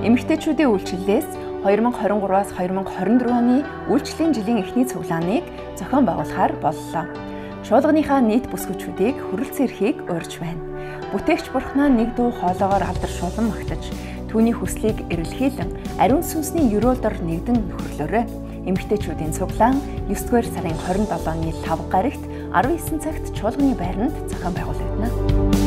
Эмэгтэйчүүдийн үйлчлэлээс 2023-аас 2024 оны үйлчлэлийн жилийн эхний цуглааныг зохион байгуулахаар боллоо. Чуулганыхаа нийт бүсгүйчүүдийг хүрэлцэн эрхийг урьж байна. Бүтээгч Бурхнаа нэг дуу хоолоогоор алдаршуулан магтаж, түүний хүслийг эрэлхийлэн ариун сүнсний өрөөлдөр нэгдэн нөхөрлөөрэй. Эмэгтэйчүүдийн цуглаан 9-р сарын 27-ны 5 гарагт 19 цагт чуулганы байранд зохион байгуулагдана.